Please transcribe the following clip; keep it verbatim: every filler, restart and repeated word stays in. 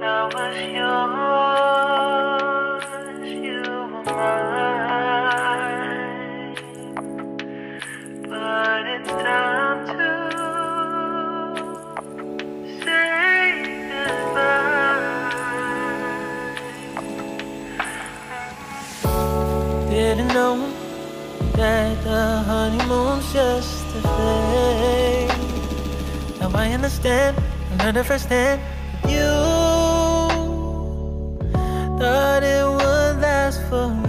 I was yours, you were mine, but it's time to say goodbye. Didn't know that the honeymoon's just a phase. Now I understand, I learned it firsthand. You thought it would last for